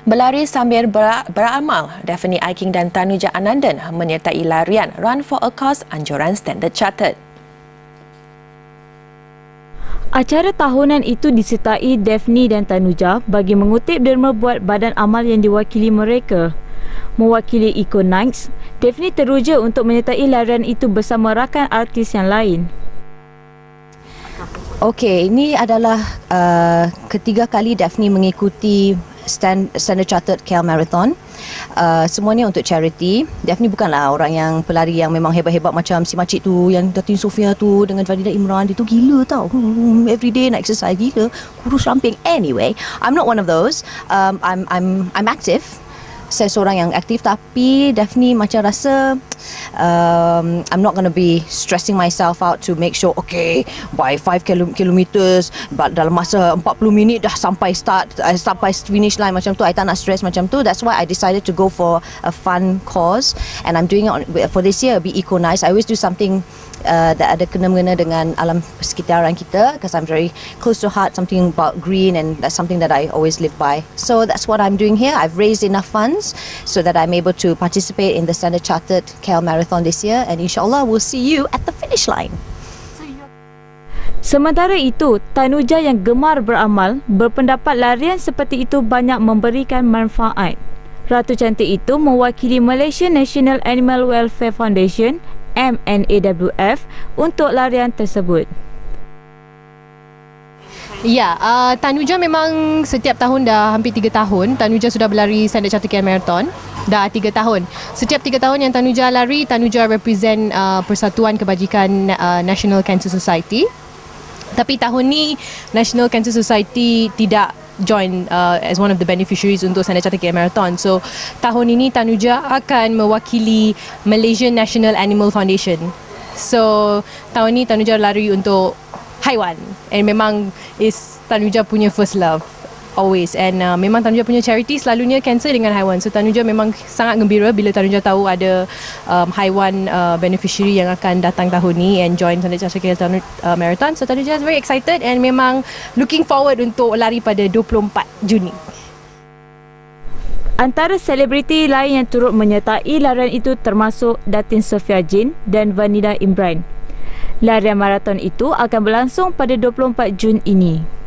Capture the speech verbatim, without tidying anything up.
Berlari sambil ber- beramal, Daphne Aiking dan Tanuja Anandan menyertai larian Run for a Cause anjuran Standard Chartered. Acara tahunan itu disertai Daphne dan Tanuja bagi mengutip dan membuat badan amal yang diwakili mereka. Mewakili Eco Nights, Daphne teruja untuk menyertai larian itu bersama rakan artis yang lain. Okey, ini adalah uh, ketiga kali Daphne mengikuti Stand, Standard Chartered K L Marathon. Uh, semuanya untuk charity. Daphne bukanlah orang yang pelari yang memang hebat-hebat macam si makcik tu, yang Datin Sofia tu dengan Fadila Imran. Dia tu gila tau. Hmm, everyday nak exercise, gila. Kurus ramping. Anyway, I'm not one of those. Um, I'm I'm I'm active. Saya seorang yang aktif, tapi Daphne macam rasa um, I'm not going to be stressing myself out to make sure okay by five kilometers but dalam masa empat puluh minit dah sampai start uh, sampai finish line macam tu. I tak nak stress macam tu. That's why I decided to go for a fun cause, and I'm doing it on, for this year. It'll be Eco Nice. I always do something Uh, that ada kena-mengena dengan alam sekitaran kita, because I'm very close to heart, something about green, and that's something that I always live by. So that's what I'm doing here. I've raised enough funds so that I'm able to participate in the Standard Chartered K L Marathon this year, and insyaAllah we'll see you at the finish line. Sementara itu, Tanuja yang gemar beramal berpendapat larian seperti itu banyak memberikan manfaat. Ratu cantik itu mewakili Malaysia National Animal Welfare Foundation M N A W F untuk larian tersebut. Ya, uh, Tanuja memang setiap tahun dah hampir tiga tahun. Tanuja sudah berlari Standard Chartered K L Marathon. Dah tiga tahun. Setiap tiga tahun yang Tanuja lari, Tanuja represent uh, Persatuan Kebajikan uh, National Cancer Society. Tapi tahun ni National Cancer Society tidak join uh, as one of the beneficiaries untuk Standard Chartered K L Marathon. So tahun ini Tanuja akan mewakili Malaysian National Animal Foundation. So tahun ini Tanuja lari untuk haiwan, and memang is Tanuja punya first love always, and uh, memang Tanuja punya charity selalunya cancer dengan haiwan. So Tanuja memang sangat gembira bila Tanuja tahu ada um, haiwan uh, beneficiary yang akan datang tahun ni and join Standard Chartered K L uh, Marathon. So Tanuja is very excited and memang looking forward untuk lari pada dua puluh empat Juni. Antara selebriti lain yang turut menyertai larian itu termasuk Datin Sofia Jin dan Vanida Imran. Larian maraton itu akan berlangsung pada dua puluh empat Jun ini.